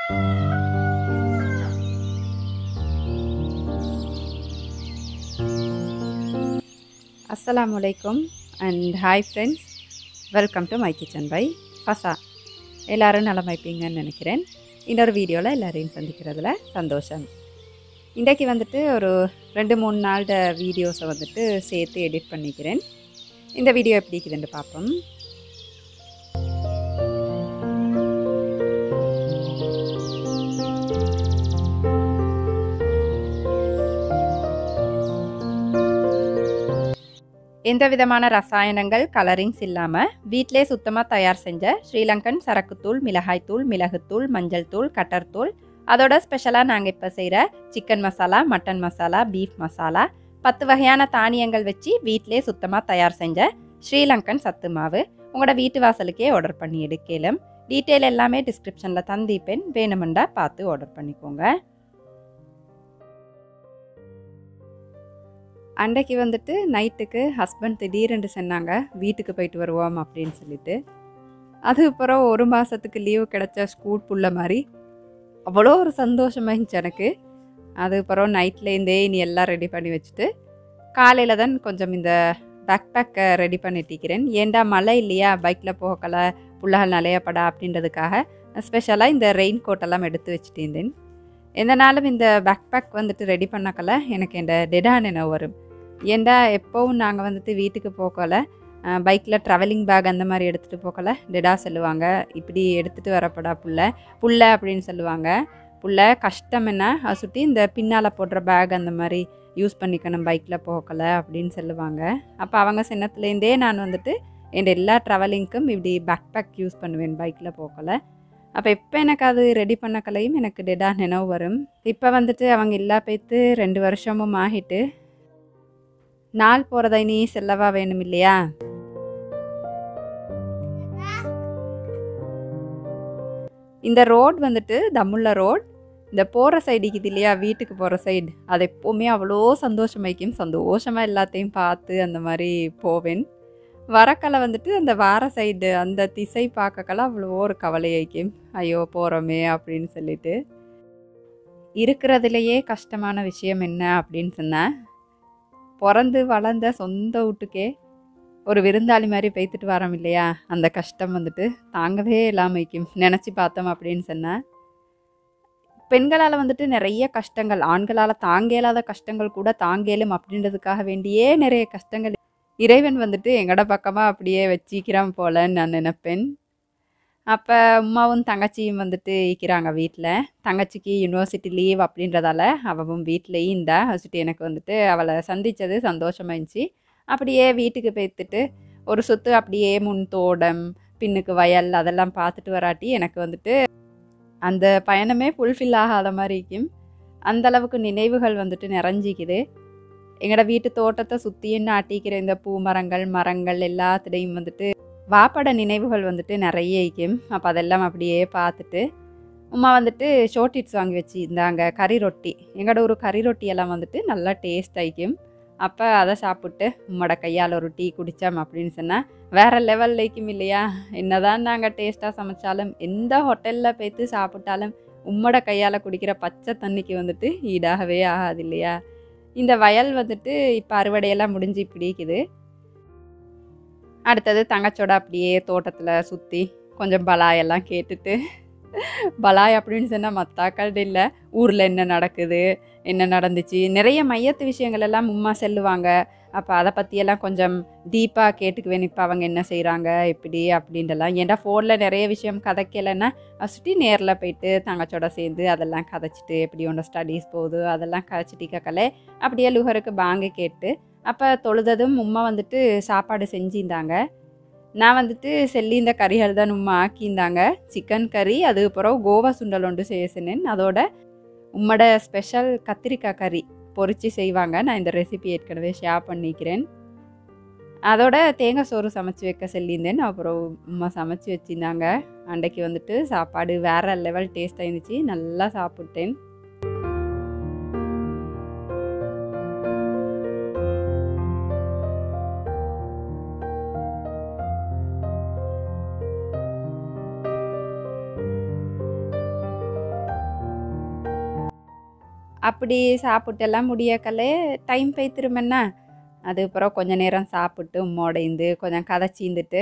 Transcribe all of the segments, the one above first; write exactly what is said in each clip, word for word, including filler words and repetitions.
Assalamu alaikum and hi friends, welcome to my kitchen by Fasa. எல்லாரும் நலமா இருப்பீங்கன்னு நினைக்கிறேன். இன்னொரு வீடியோவில் எல்லாரையும் சந்திக்கிறதுல சந்தோஷம். இன்றைக்கு வந்துட்டு ஒரு ரெண்டு மூணு நாளோட வீடியோஸை வந்துட்டு சேர்த்து எடிட் பண்ணிக்கிறேன். இந்த வீடியோ எப்படி இருக்குதுன்னு பார்ப்போம். எந்த விதமான ரசாயனங்கள் கலரிங்ஸ் இல்லாமல் வீட்டிலே சுத்தமாக தயார் செஞ்ச ஸ்ரீலங்கன் சரக்குத்தூள், மிளகாய்த்தூள், மிளகுத்தூள், மஞ்சள் தூள், கட்டர் தூள், அதோட ஸ்பெஷலாக நாங்கள் இப்போ செய்கிற chicken masala, mutton masala, beef masala, பத்து வகையான தானியங்கள் வச்சு வீட்டிலே சுத்தமாக தயார் செஞ்ச ஸ்ரீலங்கன் சத்து மாவு உங்களோட வீட்டு வாசலுக்கே ஆர்டர் பண்ணி எடுக்கலாம். டீட்டெயில் எல்லாமே டிஸ்கிரிப்ஷனில் தந்திப்பேன், வேணுமெண்டா பார்த்து ஆர்டர் பண்ணிக்கோங்க. அன்றைக்கு வந்துட்டு நைட்டுக்கு ஹஸ்பண்ட் திடீரென்று சொன்னாங்க வீட்டுக்கு போயிட்டு வருவோம் அப்படின்னு சொல்லிட்டு. அதுக்கப்புறம் ஒரு மாதத்துக்கு லீவு கிடச்ச ஸ்கூல் புள்ள மாதிரி அவ்வளோ ஒரு சந்தோஷமாகிச்சு எனக்கு. அதுக்கப்புறம் நைட்லேருந்தே இனி எல்லாம் ரெடி பண்ணி வச்சுட்டு காலையில் தான் கொஞ்சம் இந்த பேக் பேக்கை ரெடி பண்ணிட்டிக்கிறேன். ஏண்டா மழை இல்லையா, பைக்கில் போகலை, புள்ளகள் நலையப்படா அப்படின்றதுக்காக ஸ்பெஷலாக இந்த ரெயின் கோட்டெல்லாம் எடுத்து வச்சுட்டு இருந்தேன். எந்த நாளும் இந்த பேக் பேக் வந்துட்டு ரெடி பண்ணக்கல எனக்கு இந்த டெடான் என்ன வரும். ஏண்டா எப்போவும் நாங்கள் வந்துட்டு வீட்டுக்கு போகல, பைக்கில் ட்ராவலிங் பேக் அந்த மாதிரி எடுத்துகிட்டு போகல டெடா சொல்லுவாங்க. இப்படி எடுத்துகிட்டு வரப்படா புள்ள புள்ள அப்படின்னு சொல்லுவாங்க. புள்ள கஷ்டம் என்ன, அதை சுற்றி இந்த பின்னால் போடுற பேக் அந்த மாதிரி யூஸ் பண்ணிக்கணும் பைக்கில் போகல அப்படின்னு சொல்லுவாங்க. அப்போ அவங்க சின்னத்துலேருந்தே நான் வந்துட்டு என் எல்லா ட்ராவலிங்க்கும் இப்படி பேக் பேக் யூஸ் பண்ணுவேன் பைக்கில் போகல. அப்போ இப்போ எனக்கு அது ரெடி பண்ணக்கலையும் எனக்கு டெடா நினைவு வரும். இப்போ வந்துட்டு அவங்க எல்லா பேத்து ரெண்டு வருஷமும் ஆகிட்டு நாள் போகிறதை நீ செல்லவா வேணும் இல்லையா. இந்த ரோட் வந்துட்டு தம்முள்ள ரோட், இந்த போகிற சைடு இருக்குது இல்லையா, வீட்டுக்கு போகிற சைடு, அது எப்போவுமே அவ்வளோ சந்தோஷமாய்க்கும். சந்தோஷமாக எல்லாத்தையும் பார்த்து அந்த மாதிரி போவேன். வரக்கலை வந்துட்டு அந்த வார சைடு அந்த திசை பார்க்கக்கெல்லாம் அவ்வளோ ஒரு கவலையாய்க்கும். ஐயோ போகிறோமே அப்படின்னு சொல்லிட்டு. இருக்கிறதுலையே கஷ்டமான விஷயம் என்ன அப்படின்னு சொன்னேன், பிறந்து வளர்ந்த சொந்த வீட்டுக்கே ஒரு விருந்தாளி மாதிரி பேத்துட்டு வரோம் இல்லையா, அந்த கஷ்டம் வந்துட்டு தாங்கவே இல்லாமல் வைக்கும் நினச்சி பார்த்தோம் அப்படின்னு சொன்னேன். பெண்களால் வந்துட்டு நிறைய கஷ்டங்கள், ஆண்களால் தாங்க இயலாத கஷ்டங்கள் கூட தாங்கலும் அப்படின்றதுக்காக வேண்டியே நிறைய கஷ்டங்கள் இறைவன் வந்துட்டு எங்களோட பக்கமாக அப்படியே வச்சிக்கிறான் போலன்னு நான் நினைப்பேன். அப்போ அம்மாவும் தங்கச்சியும் வந்துட்டு இருக்கிறாங்க வீட்டில். தங்கச்சிக்கு யூனிவர்சிட்டி லீவ் அப்படின்றதால அவவும் வீட்டிலையும் இருந்தா. வச்சுட்டு எனக்கு வந்துட்டு அவளை சந்தித்தது சந்தோஷமாயிருந்துச்சு. அப்படியே வீட்டுக்கு போய்த்துட்டு ஒரு சொத்து அப்படியே முன் தோட்டம், பின்னுக்கு வயல் அதெல்லாம் பார்த்துட்டு வராட்டி எனக்கு வந்துட்டு அந்த பயணமே ஃபுல்ஃபில் ஆகாத மாதிரி இருக்கும். அந்தளவுக்கு நினைவுகள் வந்துட்டு நிறைஞ்சிக்குது. எங்களோட வீட்டு தோட்டத்தை சுற்றியும் நாட்டிக்கிற இந்த பூ மரங்கள் மரங்கள் எல்லாத்துலேயும் வந்துட்டு வாப்பட நினைவுகள் வந்துட்டு நிறைய இருக்கும். அப்போ அதெல்லாம் அப்படியே பார்த்துட்டு அம்மா வந்துட்டு ஷோர்டிட்ஸ் வாங்கி வச்சுருந்தாங்க, கறி ரொட்டி. எங்களோட ஒரு கறி ரொட்டியெல்லாம் வந்துட்டு நல்லா டேஸ்ட் ஆகிக்கும். அப்போ அதை சாப்பிட்டு உம்மோட கையால் ஒரு டீ குடித்தோம் அப்படின்னு சொன்னால் வேறு லெவல் லைக்கும் இல்லையா. என்ன தான் நாங்கள் டேஸ்ட்டாக சமைச்சாலும், எந்த ஹோட்டலில் போய்த்து சாப்பிட்டாலும் உம்மோட கையால் குடிக்கிற பச்சை தண்ணிக்கு வந்துட்டு ஈடாகவே ஆகாது இல்லையா. இந்த வயல் வந்துட்டு இப்போ அறுவடையெல்லாம் முடிஞ்சு பிடிக்குது. அடுத்தது தங்கச்சோட அப்படியே தோட்டத்தில் சுற்றி கொஞ்சம் பலாயெல்லாம் கேட்டுட்டு, பலாய் அப்படின்னு சொன்னால் மத்தாக்கள் இல்லை, ஊரில் என்ன நடக்குது, என்ன நடந்துச்சு, நிறைய மையத்து விஷயங்கள் எல்லாம் உம்மா செல்லுவாங்க. அப்போ அதை பற்றியெல்லாம் கொஞ்சம் டீப்பாக கேட்டுக்குவேன். இப்போ அவங்க என்ன செய்கிறாங்க எப்படி அப்படின்றலாம். ஏன்டா ஃபோனில் நிறைய விஷயம் கதைக்கலைன்னா சுற்றி நேரில் போயிட்டு தங்கச்சோட சேர்ந்து அதெல்லாம் கதைச்சிட்டு எப்படி ஒன்று ஸ்டடீஸ் போகுது அதெல்லாம் கதைச்சிட்டு கக்கலை அப்படியே லுகருக்கு பாங்க கேட்டு. அப்போ தொழுததும் உம்மா வந்துட்டு சாப்பாடு செஞ்சிருந்தாங்க. நான் வந்துட்டு செல்லி இந்த கறிகள் தான் உம்மா ஆக்கியிருந்தாங்க. சிக்கன் கறி, அதுக்கப்புறம் கோவா சுண்டல் ஒன்று செய்ய சொன்னேன். அதோட உம்மோட ஸ்பெஷல் கத்திரிக்காய் கறி பொரித்து செய்வாங்க. நான் இந்த ரெசிபி ஏற்கனவே ஷேர் பண்ணிக்கிறேன். அதோட தேங்காய் சோறு சமைச்சு வைக்க சொல்லியிருந்தேன். அப்புறம் உம்மா சமைச்சு வச்சுருந்தாங்க. அன்றைக்கு வந்துட்டு சாப்பாடு வேறு லெவல் டேஸ்ட்டாக இருந்துச்சு, நல்லா சாப்பிட்டேன். அப்படி சாப்பிட்டெல்லாம் முடியக்கலே டைம் போய்த்திருமென்னா அதுக்கப்புறம் கொஞ்சம் நேரம் சாப்பிட்டு உம்மோடைந்து கொஞ்சம் கதைச்சிந்துட்டு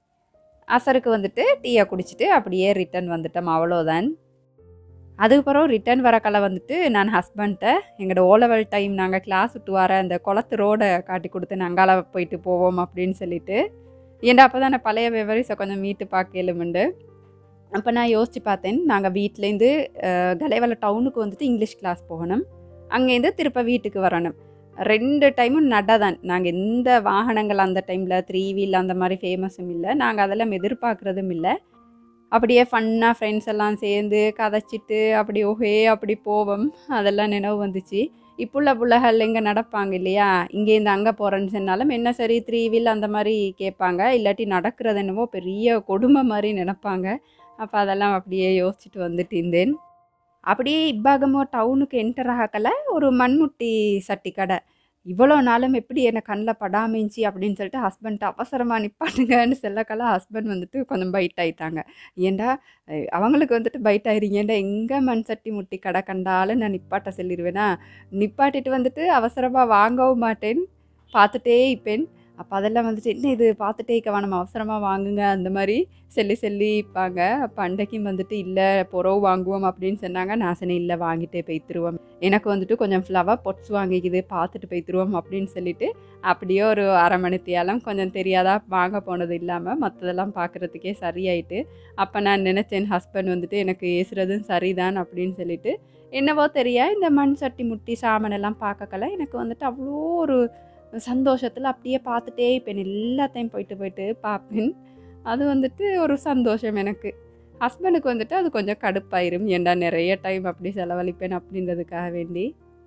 அசருக்கு வந்துட்டு டீயை குடிச்சிட்டு அப்படியே ரிட்டன் வந்துட்டோம். அவ்வளோதான். அதுக்கப்புறம் ரிட்டன் வரக்கலை வந்துட்டு நான் ஹஸ்பண்ட்டை எங்களோட ஓலவல் டைம் நாங்கள் கிளாஸ் விட்டு வர அந்த குளத்து ரோடை காட்டி கொடுத்து நாங்கால போயிட்டு போவோம் அப்படின்னு சொல்லிட்டு ஏன்டா அப்போ தான் நான் பழைய மெமரிஸை கொஞ்சம் மீட்டு பார்க்கலுமுண்டு. அப்போ நான் யோசித்து பார்த்தேன், நாங்கள் வீட்டிலேருந்து கலைவலை டவுனுக்கு வந்துட்டு இங்கிலீஷ் கிளாஸ் போகணும், அங்கேருந்து திருப்ப வீட்டுக்கு வரணும். ரெண்டு டைமும் நட தான். நாங்கள் எந்த வாகனங்கள் அந்த டைமில் த்ரீ வீல் அந்த மாதிரி ஃபேமஸும் இல்லை, நாங்கள் அதெல்லாம் எதிர்பார்க்குறதும் இல்லை. அப்படியே ஃபன்னாக ஃப்ரெண்ட்ஸ் எல்லாம் சேர்ந்து கதைச்சிட்டு அப்படி ஓஹே அப்படி போவோம். அதெல்லாம் நினைவு வந்துச்சு. இப்புள்ள பிள்ளைகள் எங்கே நடப்பாங்க இல்லையா, இங்கேருந்து அங்கே போகிறேன்னு சொன்னாலும் என்ன சரி த்ரீ வீல் அந்த மாதிரி கேட்பாங்க, இல்லாட்டி நடக்கிறது என்னவோ பெரிய கொடுமை மாதிரி நினைப்பாங்க. அப்போ அதெல்லாம் அப்படியே யோசிச்சுட்டு வந்துட்டு இருந்தேன். அப்படியே இப்பாகமோ டவுனுக்கு என்டர் ஆகலை ஒரு மண்முட்டி சட்டி கடை. இவ்வளோ நாளும் எப்படி என்னை கண்ணில் படாமிஞ்சி அப்படின்னு சொல்லிட்டு ஹஸ்பண்ட் அவசரமாக நிப்பாட்டுங்கன்னு சொல்லக்கெல்லாம் ஹஸ்பண்ட் வந்துட்டு கொஞ்சம் பைட் ஆகிட்டாங்க. ஏண்டா அவங்களுக்கு வந்துட்டு பைட் ஆகிருங்க, ஏண்டா எங்கே மண் சட்டி முட்டி கடை கண்டாலும் நான் நிப்பாட்ட சொல்லிடுவேனா, நிப்பாட்டிட்டு வந்துட்டு அவசரமாக வாங்கவும் மாட்டேன், பார்த்துட்டே இப்பேன். அப்போ அதெல்லாம் வந்துட்டு என்ன இது பார்த்துட்டே இருக்கவா நம்ம அவசரமாக வாங்குங்க அந்த மாதிரி சொல்லி சொல்லி இப்பாங்க. அப்போ அன்றைக்கும் வந்துட்டு இல்லை பொறவு வாங்குவோம் அப்படின்னு சொன்னாங்க. நான் சொன்னேன் இல்லை வாங்கிட்டே போய்த்துருவோம், எனக்கு வந்துட்டு கொஞ்சம் ஃப்ளவர் பொட்ஸ் வாங்கிக்குது பார்த்துட்டு போய்த்துருவோம் அப்படின்னு சொல்லிட்டு அப்படியே ஒரு அரை மணித்தியாலம் கொஞ்சம் தெரியாதா வாங்க போனது இல்லாமல் மற்றதெல்லாம் பார்க்குறதுக்கே சரியாயிட்டு. அப்போ நான் நினச்சேன் ஹஸ்பண்ட் வந்துட்டு எனக்கு ஏசுறதும் சரிதான் அப்படின்னு சொல்லிட்டு என்னவோ தெரியா இந்த மண் சட்டி முட்டி சாமானெல்லாம் பார்க்கக்கல எனக்கு வந்துட்டு அவ்வளோ ஒரு சந்தோஷத்தில் அப்படியே பார்த்துட்டே இப்போ எல்லாத்தையும் போயிட்டு போயிட்டு பார்ப்பேன். அது வந்துட்டு ஒரு சந்தோஷம் எனக்கு. ஹஸ்பண்டுக்கு வந்துட்டு அது கொஞ்சம் கடுப்பாயிரும், ஏண்டா நிறைய டைம் அப்படி செலவழிப்பேன் அப்படின்றதுக்காக வேண்டி.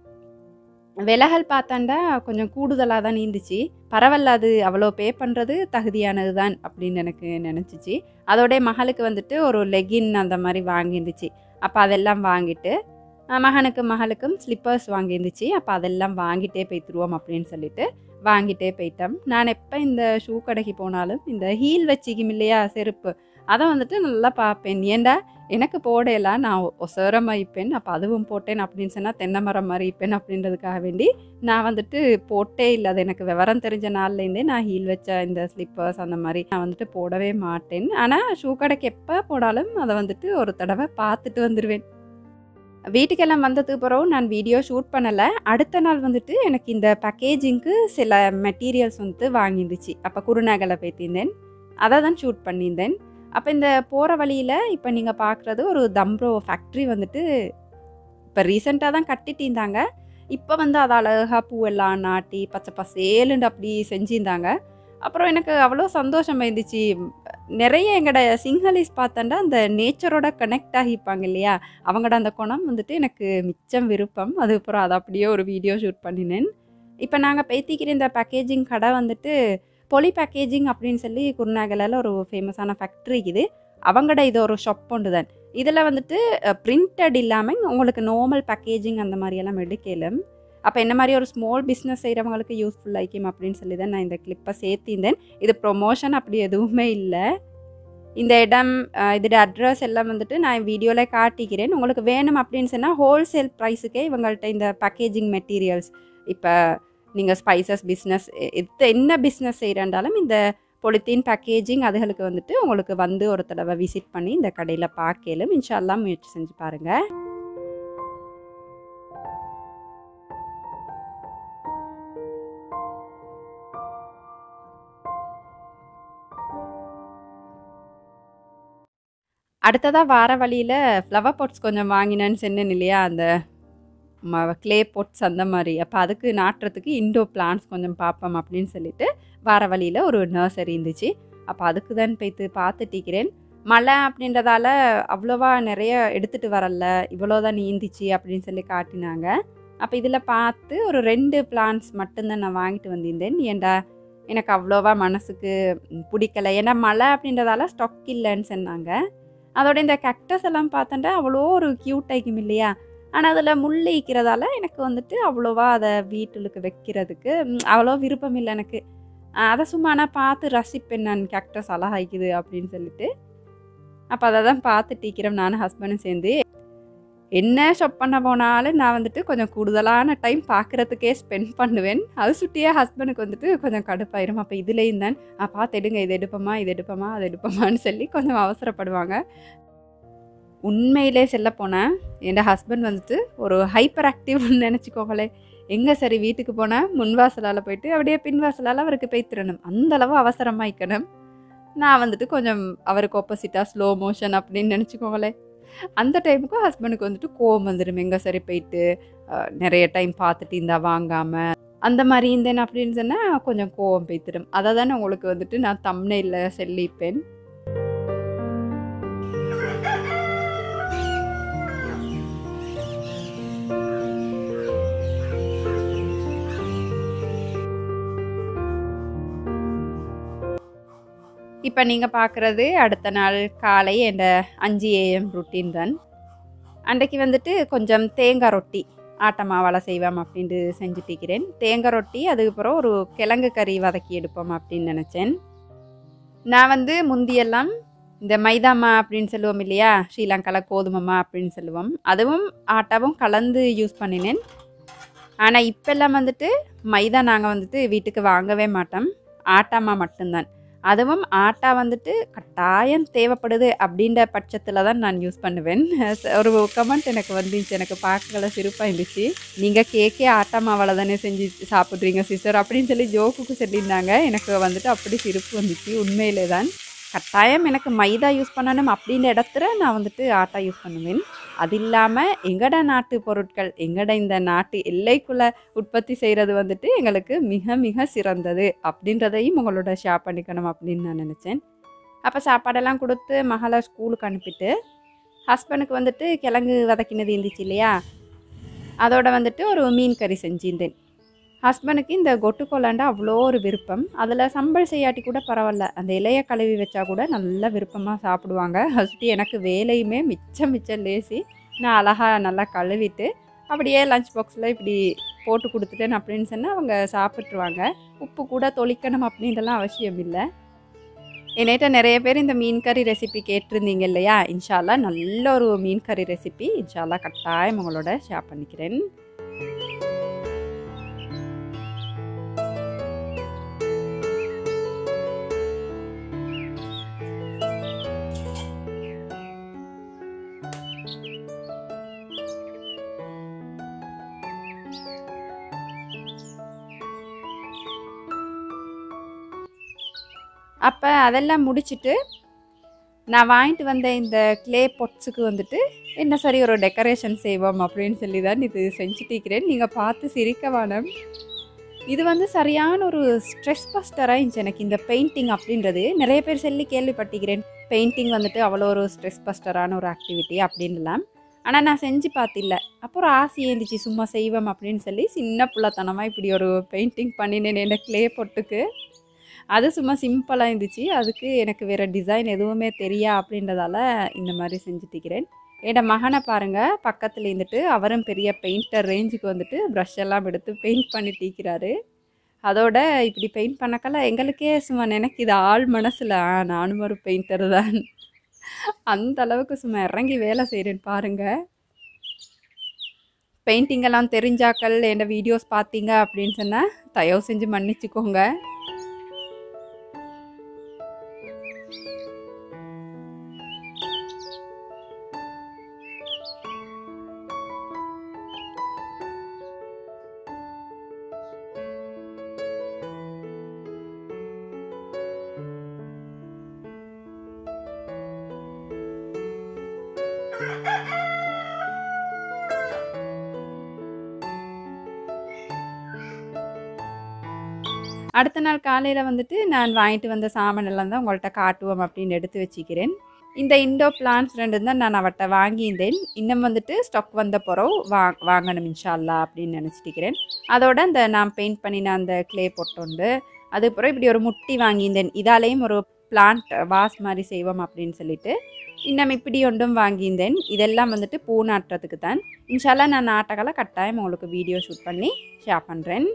விலைகள் பார்த்தாண்டா கொஞ்சம் கூடுதலாக தான் இருந்துச்சு, பரவாயில்ல அது அவ்வளோ பே பண்ணுறது தகுதியானது தான் அப்படின்னு எனக்கு நினச்சிச்சு. அதோடைய மகளுக்கு வந்துட்டு ஒரு லெகின் அந்த மாதிரி வாங்கியிருந்துச்சு. அப்போ அதெல்லாம் வாங்கிட்டு மகனுக்கு மகளுக்கும் ஸ்லிப்பர்ஸ் வாங்கியிருந்துச்சு. அப்போ அதெல்லாம் வாங்கிட்டே போய்த்துருவோம் அப்படின்னு சொல்லிட்டு வாங்கிட்டே போயிட்டோம். நான் எப்போ இந்த ஷூ கடைக்கு போனாலும் இந்த ஹீல் வச்சிக்கும் இல்லையா செருப்பு, அதை வந்துட்டு நல்லா பார்ப்பேன். ஏண்டா எனக்கு போடையெல்லாம் நான் ஒசரமாக இப்பேன், அப்போ அதுவும் போட்டேன் அப்படின்னு சொன்னால் தென்னை மரம் மாதிரி இப்பேன் அப்படின்றதுக்காக வேண்டி நான் வந்துட்டு போட்டே இல்லை. அது எனக்கு விவரம் தெரிஞ்ச நாள்லேருந்தே நான் ஹீல் வச்ச இந்த ஸ்லிப்பர்ஸ் அந்த மாதிரி நான் வந்துட்டு போடவே மாட்டேன். ஆனால் ஷூ கடைக்கு எப்போ போனாலும் அதை வந்துட்டு ஒரு தடவை பார்த்துட்டு வந்துடுவேன். வீட்டுக்கெல்லாம் வந்ததுக்கு பிறகு நான் வீடியோ ஷூட் பண்ணலை. அடுத்த நாள் வந்துட்டு எனக்கு இந்த பேக்கேஜிங்க்கு சில மெட்டீரியல்ஸ் வந்துட்டு வாங்கியிருந்துச்சு. அப்போ குருநகலை போய்த்திருந்தேன், அதை தான் ஷூட் பண்ணியிருந்தேன். அப்போ இந்த போகிற வழியில் இப்போ நீங்கள் பார்க்குறது ஒரு தம்ப்ரோ ஃபேக்ட்ரி வந்துட்டு இப்போ ரீசெண்டாக தான் கட்டிட்டு இருந்தாங்க. இப்போ வந்து அதை அழகாக பூவெல்லாம் நாட்டி பச்சை பசேலுண்டு அப்படி செஞ்சுருந்தாங்க. அப்புறம் எனக்கு அவ்வளோ சந்தோஷமாக இருந்துச்சு. நிறைய எங்களோட சிங்களீஸ் பார்த்தாண்டா அந்த நேச்சரோட கனெக்ட் ஆகிப்பாங்க இல்லையா, அவங்களோட அந்த குணம் வந்துட்டு எனக்கு மிச்சம் விருப்பம். அதுக்கப்புறம் அதை அப்படியே ஒரு வீடியோ ஷூட் பண்ணினேன். இப்போ நாங்கள் பேத்திக்கிற இந்த பேக்கேஜிங் கடை வந்துட்டு பொலி பேக்கேஜிங் அப்படின்னு சொல்லி குருநாகலில் ஒரு ஃபேமஸான ஃபேக்ட்ரி இது. அவங்களோட இது ஒரு ஷாப் ஒன்று தான். இதில் வந்துட்டு பிரிண்டட் இல்லாமல் உங்களுக்கு நார்மல் பேக்கேஜிங் அந்த மாதிரியெல்லாம் எடுக்கலாம். அப்போ என்ன மாதிரி ஒரு ஸ்மால் பிஸ்னஸ் செய்கிறவங்களுக்கு யூஸ்ஃபுல் ஆகிக்கும் அப்படின்னு சொல்லி தான் நான் இந்த கிளிப்பை சேர்த்திருந்தேன். இது ப்ரொமோஷன் அப்படி எதுவுமே இல்லை. இந்த இடம் இதோட அட்ரஸ் எல்லாம் வந்துட்டு நான் வீடியோவில் காட்டிக்கிறேன். உங்களுக்கு வேணும் அப்படின்னு சொன்னால் ஹோல்சேல் ப்ரைஸுக்கே இவங்கள்ட்ட இந்த பேக்கேஜிங் மெட்டீரியல்ஸ், இப்போ நீங்கள் ஸ்பைசஸ் பிஸ்னஸ் எது என்ன பிஸ்னஸ் செய்கிறாண்டாலும் இந்த பொலித்தீன் பேக்கேஜிங் அதுகளுக்கு வந்துட்டு உங்களுக்கு வந்து ஒரு தடவை விசிட் பண்ணி இந்த கடையில் பார்க்கலும் இன்ஷா அல்லாஹ் முயற்சி செஞ்சு பாருங்கள். அடுத்ததாக வார வழியில் ஃப்ளவர் பாட்ஸ் கொஞ்சம் வாங்கினேன்னு சொன்னேன் இல்லையா, அந்த க்ளே பாட்ஸ் அந்த மாதிரி. அப்போ அதுக்கு நாட்டுறதுக்கு இண்டோ பிளான்ட்ஸ் கொஞ்சம் பார்ப்போம் அப்படின்னு சொல்லிட்டு வார வழியில் ஒரு நர்சரி இருந்துச்சு. அப்போ அதுக்கு தான் போய்த்து பார்த்துட்டிக்கிறேன். மழை அப்படின்றதால அவ்வளோவா நிறைய எடுத்துகிட்டு வரல, இவ்வளோ தான் நீந்திச்சு அப்படின்னு சொல்லி காட்டினாங்க. அப்போ இதில் பார்த்து ஒரு ரெண்டு பிளான்ட்ஸ் மட்டும்தான் நான் வாங்கிட்டு வந்திருந்தேன். ஏண்டா எனக்கு அவ்வளோவா மனசுக்கு பிடிக்கலை, ஏன்னா மழை அப்படின்றதால ஸ்டாக் இல்லைன்னு சொன்னாங்க. அதோட இந்த கேக்டஸ் எல்லாம் பார்த்தோன்னா அவ்வளோ ஒரு க்யூட் ஆகிக்கும் இல்லையா, ஆனால் அதில் முள் ஈக்கிறதால எனக்கு வந்துட்டு அவ்வளோவா அதை வீட்டுக்கு வைக்கிறதுக்கு அவ்வளோ விருப்பம் இல்லை எனக்கு. அதை சும்மா நான் பார்த்து ரசிப்பேன், நான் கேக்டஸ் அழகாய்க்குது அப்படின்னு சொல்லிட்டு. அப்போ அதை தான் பார்த்து டீக்கிறோம் நானும் ஹஸ்பண்டும் சேர்ந்து. என்ன ஷாப் பண்ண போனாலும் நான் வந்துட்டு கொஞ்சம் கூடுதலான டைம் பார்க்குறதுக்கே ஸ்பெண்ட் பண்ணுவேன். அது சுட்டியே ஹஸ்பண்டுக்கு வந்துட்டு கொஞ்சம் கடுப்பாயிரும். அப்போ இதுலேயும் தான் பார்த்து எடுங்க, இது எடுப்போமா இது எடுப்போமா அது எடுப்போமான்னு சொல்லி கொஞ்சம் அவசரப்படுவாங்க. உண்மையிலே செல்ல போனால் என் ஹஸ்பண்ட் வந்துட்டு ஒரு ஹைப்பர் ஆக்டிவ்னு நினச்சிக்கோங்களே. எங்கே சரி வீட்டுக்கு போனால் முன்வாசலால் போயிட்டு அப்படியே பின்வாசலால் அவருக்கு பெய்த்திரணும். அந்தளவு அவசரமாயிக்கணும். நான் வந்துட்டு கொஞ்சம் அவருக்கு ஆப்போசிட்டாக ஸ்லோ மோஷன் அப்படின்னு நினச்சிக்கோங்களே. அந்த டைமுக்கும் ஹஸ்பண்டுக்கு வந்துட்டு கோவம் வந்துடும். எங்கே சரி போயிட்டு நிறைய டைம் பார்த்துட்டு இருந்தா வாங்காமல் அந்த மாதிரி இருந்தேன் அப்படின்னு சொன்னால் கொஞ்சம் கோவம் பெய்த்திடும். அதை தானே உங்களுக்கு வந்துட்டு நான் தம்ப்நெயில்ல சொல்லிப்பேன். இப்போ நீங்கள் பார்க்குறது அடுத்த நாள் காலை என் அஞ்சு ஏஎம் ருட்டீன் தான். அன்றைக்கு வந்துட்டு கொஞ்சம் தேங்காய் ரொட்டி ஆட்ட மாவால் செய்வோம் அப்படின்ட்டு செஞ்சுட்டிக்கிறேன். தேங்காய் ரொட்டி அதுக்கப்புறம் ஒரு கிழங்கு கறி வதக்கி எடுப்போம் அப்படின்னு நினச்சேன். நான் வந்து முந்தியெல்லாம் இந்த மைதாமா அப்படின்னு சொல்லுவோம் இல்லையா, ஸ்ரீலங்காவில் கோதுமைமா அப்படின்னு சொல்லுவோம், அதுவும் ஆட்டாவும் கலந்து யூஸ் பண்ணினேன். ஆனால் இப்போல்லாம் வந்துட்டு மைதா நாங்கள் வந்துட்டு வீட்டுக்கு வாங்கவே மாட்டோம், ஆட்டாமா மட்டும்தான். அதுவும் ஆட்டா வந்துட்டு கட்டாயம் தேவைப்படுது அப்படின்ற பட்சத்தில் தான் நான் யூஸ் பண்ணுவேன். ஒரு கமெண்ட் எனக்கு வந்துச்சு, எனக்கு பார்க்கல சிரிப்பாக இருந்துச்சு. நீங்கள் கேக்கே ஆட்டா மாவால் தானே செஞ்சு சாப்பிட்றீங்க சிஸ்டர் அப்படின்னு சொல்லி ஜோக்குக்கு சொல்லியிருந்தாங்க. எனக்கு வந்துட்டு அப்படி சிரிப்பு வந்துச்சு. உண்மையிலே தான் கட்டாயம் எனக்கு மைதா யூஸ் பண்ணணும் அப்படின்ற இடத்துல நான் வந்துட்டு ஆட்டா யூஸ் பண்ணுவேன். அது இல்லாமல் எங்கட நாட்டு பொருட்கள் எங்கட இந்த நாட்டு எல்லைக்குள்ளே உற்பத்தி செய்கிறது வந்துட்டு எங்களுக்கு மிக மிக சிறந்தது அப்படின்றதையும் உங்களோட ஷேர் பண்ணிக்கணும் அப்படின்னு நான் நினச்சேன். அப்போ சாப்பாடெல்லாம் கொடுத்து மகளை ஸ்கூலுக்கு அனுப்பிட்டு ஹஸ்பண்டுக்கு வந்துட்டு கிழங்கு வதக்கினது இருந்துச்சு இல்லையா, அதோட வந்துட்டு ஒரு மீன் கறி செஞ்சிருந்தேன். ஹஸ்பண்டுக்கு இந்த கொட்டுக்கோலாண்டா அவ்வளோ ஒரு விருப்பம். அதில் சம்பல் செய்யாட்டி கூட பரவாயில்ல, அந்த இலையை கழுவி வச்சா கூட நல்லா விருப்பமாக சாப்பிடுவாங்க. ஃபஸ்ட்டு எனக்கு வேலையுமே மிச்சம் மிச்சம் லேசி. நான் அழகாக நல்லா கழுவிட்டு அப்படியே லஞ்ச் பாக்ஸில் இப்படி போட்டு கொடுத்துட்டேன் அப்படின்னு சொன்னால் அவங்க சாப்பிட்ருவாங்க. உப்பு கூட தொளிக்கணும் அப்படின்றலாம் அவசியம் இல்லை. என்னிட்ட நிறைய பேர் இந்த மீன் கறி ரெசிபி கேட்டிருந்தீங்க இல்லையா, இன்ஷால்லா நல்ல ஒரு மீன் கறி ரெசிபி இன்ஷால்லா கட்டாயம் உங்களோட ஷேர் பண்ணிக்கிறேன். அப்போ அதெல்லாம் முடிச்சுட்டு நான் வாங்கிட்டு வந்த இந்த கிளே பொட்ஸுக்கு வந்துட்டு என்ன சரி ஒரு டெக்கரேஷன் செய்வோம் அப்படின்னு சொல்லி தான் இது செஞ்சுட்டிருக்கிறேன். நீங்கள் பார்த்து சிரிக்க வேணும். இது வந்து சரியான ஒரு ஸ்ட்ரெஸ் பஸ்டராக இருந்துச்சு எனக்கு இந்த பெயிண்டிங் அப்படின்றது. நிறைய பேர் சொல்லி கேள்விப்பட்டிக்கிறேன் பெயிண்டிங் வந்துட்டு அவ்வளோ ஒரு ஸ்ட்ரெஸ் பஸ்டரான ஒரு ஆக்டிவிட்டி அப்படின்லாம். ஆனால் நான் செஞ்சு பார்த்தில்ல. அப்புறம் ஆசை இருந்துச்சு சும்மா செய்வோம் அப்படின்னு சொல்லி சின்ன பிள்ளைத்தனமாக இப்படி ஒரு பெயிண்டிங் பண்ணினேன் என்ன கிளே பொட்டுக்கு. அது சும்மா சிம்பிளாக இருந்துச்சு. அதுக்கு எனக்கு வேறு டிசைன் எதுவுமே தெரியா அப்படின்றதால இந்த மாதிரி செஞ்சுட்டிக்கிறேன். என்னோட மகனை பாருங்கள், பக்கத்தில் இருந்துட்டு அவரும் பெரிய பெயிண்டர் ரேஞ்சுக்கு வந்துட்டு ப்ரஷ் எல்லாம் எடுத்து பெயிண்ட் பண்ணிட்டிருக்கிறாரு. அதோட இப்படி பெயிண்ட் பண்ணக்கெல்லாம் எங்களுக்கே சும்மா நினைக்கிது ஆள் மனசில் நானும் ஒரு பெயிண்டர் தான். அந்த அளவுக்கு சும்மா இறங்கி வேலை செய்கிறேன் பாருங்கள். பெயிண்டிங்கெல்லாம் தெரிஞ்சாக்கள் என்னோட வீடியோஸ் பார்த்தீங்க அப்படின்னு சொன்னால் தயவு செஞ்சு மன்னிச்சுக்கோங்க. அடுத்த நாள் காலையில் வந்துட்டு நான் வாங்கிட்டு வந்த சாமானெல்லாம் தான் உங்கள்கிட்ட காட்டுவோம் அப்படின்னு எடுத்து வச்சுக்கிறேன். இந்த இண்டோ பிளான்ஸ் ரெண்டு தான் நான் அவட்ட வாங்கியிருந்தேன். இன்னும் வந்துட்டு ஸ்டாக் வந்த பிறகு வா வாங்கணும் இன்ஷால்லா அப்படின்னு நினச்சிட்டிக்கிறேன். அதோட அந்த நான் பெயிண்ட் பண்ணின அந்த கிளே பொட்டுண்டு அதுக்கப்புறம் இப்படி ஒரு முட்டி வாங்கியிருந்தேன். இதாலேயும் ஒரு பிளான்ட் வாஸ் மாதிரி செய்வோம் அப்படின்னு சொல்லிட்டு இன்னும் இப்படி ஒன்றும் வாங்கியிருந்தேன். இதெல்லாம் வந்துட்டு பூ நாட்டுறதுக்கு தான். இன்ஷால்லா நான் நாட்டக்கால கட்டாயம் உங்களுக்கு வீடியோ ஷூட் பண்ணி ஷேர் பண்ணுறேன்.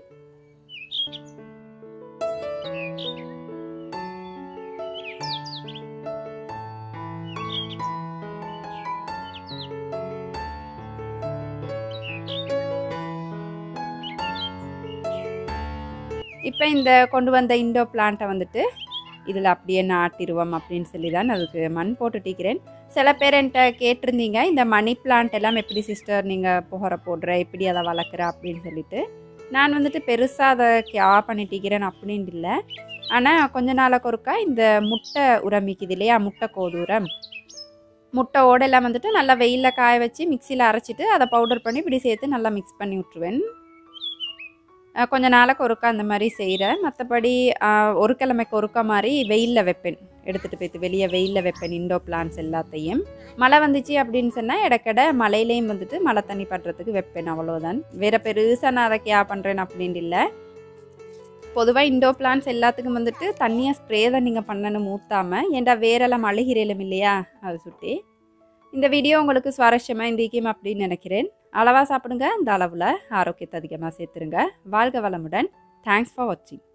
இப்போ இந்த கொண்டு வந்த இண்டோ பிளான்ட்டை வந்துட்டு இதில் அப்படியே நாட்டிடுவோம் அப்படின்னு சொல்லி தான் அதுக்கு மண் போட்டுட்டிக்கிறேன். சில பேர் என்கிட்ட கேட்டிருந்தீங்க, இந்த மணி பிளான்ட் எல்லாம் எப்படி சிஸ்டர் நீங்கள் புகர போடுற, எப்படி அதை வளர்க்குற அப்படின்னு சொல்லிட்டு. நான் வந்துட்டு பெருசாக அதை கே பண்ணிட்டிக்கிறேன் அப்படின்னு இல்லை. ஆனால் கொஞ்ச நாளுக்கு ஒருக்கா இந்த முட்டை உரமிக்குது இல்லையா, முட்டை கோதுரம், முட்டை ஓடெல்லாம் வந்துட்டு நல்லா வெயிலில் காய வச்சு மிக்சியில் அரைச்சிட்டு அதை பவுடர் பண்ணி இப்படி சேர்த்து நல்லா மிக்ஸ் பண்ணி விட்ருவேன். கொஞ்ச நாளுக்கு ஒருக்கா அந்த மாதிரி செய்கிறேன். மற்றபடி ஒரு கிழமைக்கு ஒருக்கா மாதிரி வெயிலில் வைப்பேன், எடுத்துகிட்டு போய்த்து வெளியே வெயிலில் வைப்பேன் இண்டோ பிளான்ட்ஸ் எல்லாத்தையும். மழை வந்துச்சு அப்படின்னு சொன்னால் இடக்கடை மழையிலையும் வந்துட்டு மழை தண்ணி படுறதுக்கு வைப்பேன், அவ்வளோதான். வேறு பெருசாக நான் அதை கேர் பண்ணுறேன் அப்படின்னு இல்லை. பொதுவாக இண்டோ பிளான்ட்ஸ் எல்லாத்துக்கும் வந்துட்டு தண்ணியை ஸ்ப்ரே தான் நீங்கள் பண்ணணும், ஊற்றாமல். ஏன்டா வேரெல்லாம் அழுகிறேலும் இல்லையா, அதை சுட்டி. இந்த வீடியோ உங்களுக்கு சுவாரஸ்யமாக இருந்திக்கும் அப்படின்னு நினைக்கிறேன். அளவாக சாப்பிடுங்க, இந்த அளவில் ஆரோக்கியத்தை அதிகமாக சேர்த்துருங்க. வாழ்க வளமுடன். தேங்க்ஸ் ஃபார் வாட்சிங்.